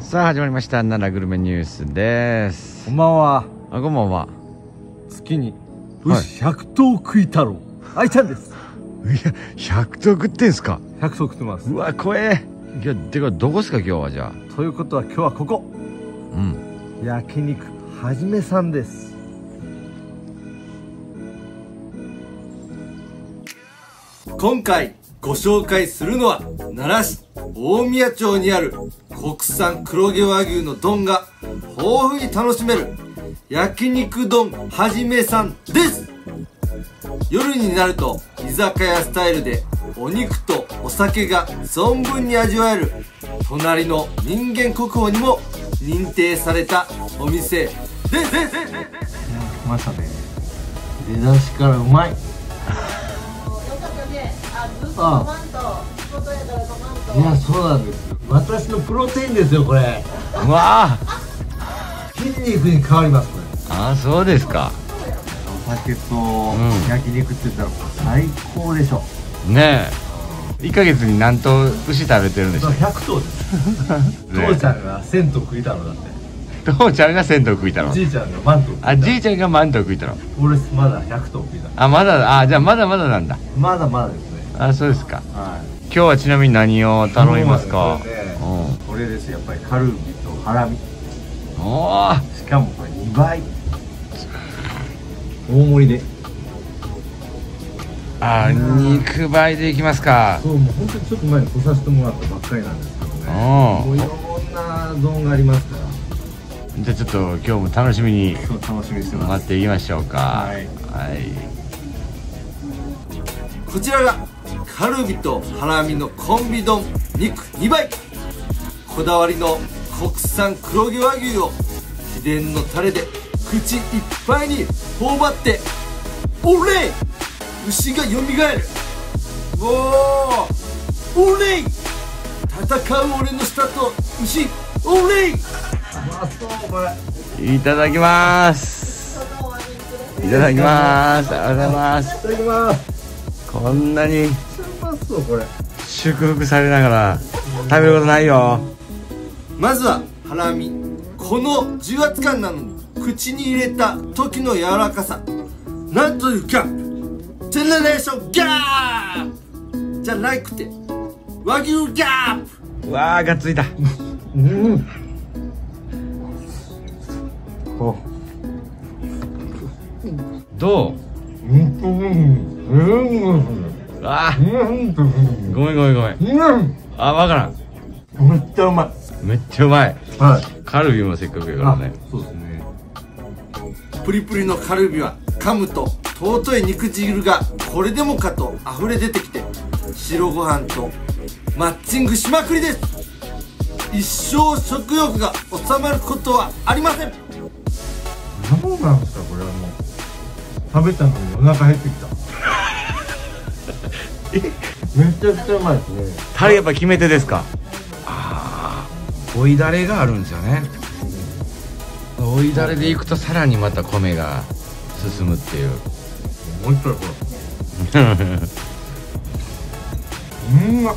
さあ始まりました奈良グルメニュースです。 こんばんは。 こんばんは。 月に牛100頭食い太郎、あいちゃんです。 いや、100頭食ってんすか。 100頭食ってます。 うわ、怖え。いや、てかどこっすか今日は。じゃということは今日はここ、焼肉はじめさんです。今回ご紹介するのは奈良市大宮町にある国産黒毛和牛の丼が豊富に楽しめる焼肉丼はじめさんです。夜になると居酒屋スタイルでお肉とお酒が存分に味わえる隣の人間国宝にも認定されたお店です。来ましたね。出だしからうまい。いや、そうなんですよ。私のプロテインですよこれ。 うわ筋肉に変わりますこれ。 あ、そうですか。 お酒と焼肉って言ったら最高でしょ。 ねえ、1ヶ月に何頭牛食べてるんでしょ。 100頭です。父ちゃんが1000頭食いたのだって。 父ちゃんが1000頭食いたの。 じいちゃんが万頭食いたの。 あ、じいちゃんが万頭食いたの。 俺まだ100頭食いたの。 あ、まだ。あ、じゃあまだまだなんだ。 まだまだですね。 あ、そうですか。 はい。 今日はちなみに何を頼みますか。 これですよ、やっぱりカルビとハラミ。 おお。 しかもこれ2倍。大盛りで。 あ、肉倍でいきますか。 そう、もう本当にちょっと前に来させてもらったばっかりなんですけどね。もういろんな丼がありますから。 じゃあちょっと今日も楽しみに楽しみにしてます。 待っていきましょうか。はい。 こちらがカルビとハラミのコンビ丼肉2倍。こだわりの国産黒毛和牛を秘伝のタレで口いっぱいに頬張って、オレイ牛がよみがえる。おー、オレイ戦う俺の舌と牛、オレイ。うまそうこれ。 いただきます。いただきます。ありがとうございます。 いただきます。 こんなにうまそうこれ。 祝福されながら食べることないよ。 まずはハラミ。この重圧感なのに口に入れた時の柔らかさ、なんというギャップ。ジェネレーションギャップじゃなくて和牛ギャップ。 うわー、がっついた。どう。あー、ごめん。あ、わからん。 めっちゃうまい。 めっちゃうまい。 はい。 カルビもせっかくやからね。 そうですね。プリプリのカルビは噛むと尊い肉汁がこれでもかと溢れ出てきて、白ご飯とマッチングしまくりです。一生食欲が収まることはありません。何なんですかこれは。もう食べたのにお腹減ってきた。めちゃくちゃうまいですね。 タレやっぱ決め手ですか。ああ、追いだれがあるんですよね。追いだれでいくとさらにまた米が進むっていう。 もう一回これ。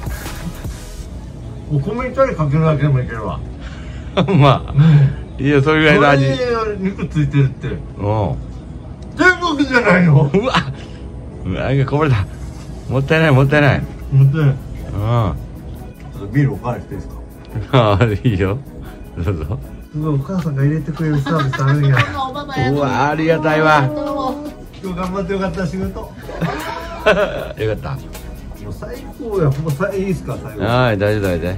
お米にタレかけるだけでもいけるわ。 まあ、いや、それぐらいの味。 肉ついてるって。 おう。 天国じゃないの。 うわ、こぼれた。もったいない。 本当に。 うん。 ビールおかわりしていいですか。 ああ、いいよ。どうぞ。 すごい、お母さんが入れてくれるサービスあるんや。 うわ、ありがたいわ。 今日頑張ってよかった、仕事。よかった。 もう最高や。もういいですか、最後。 はい、大丈夫。 う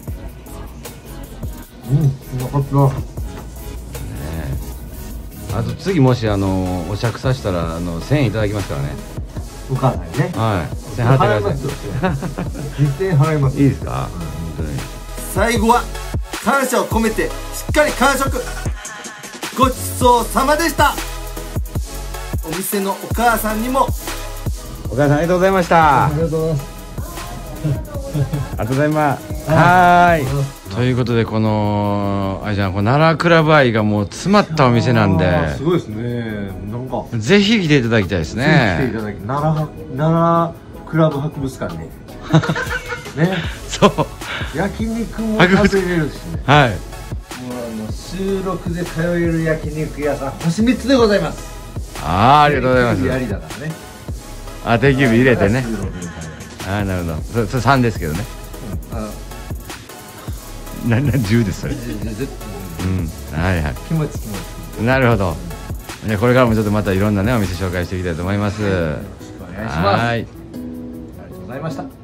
まかった。 あと次もしお酌させたら1000円いただきますからね。 お母さんにね。 はい。1000円払ってください。 1000円払います。 いいですか。本当に。 最後は感謝を込めてしっかり完食。ごちそうさまでした。お店のお母さんにも。 お母さんありがとうございました。 ありがとうございます。 ありがとうございます。はい。ということでこの奈良クラブ愛がもう詰まったお店なんで、 すごいですね。なんかぜひ来ていただきたいですね。 ぜひ来ていただき、奈良クラブ博物館にね。 そう、 焼肉も食べれるしね。 はい。 もう収録で通える焼肉屋さん星3つでございます。 ありがとうございます。 ありだからね。 定休日入れてね。 収録に通える。 なるほど。それ3ですけどね。10ですそれ。はいはい。 気持ち。 なるほど。これからもちょっとまたいろんなねお店紹介していきたいと思います。 よろしくお願いします。 はい。 ありがとうございました。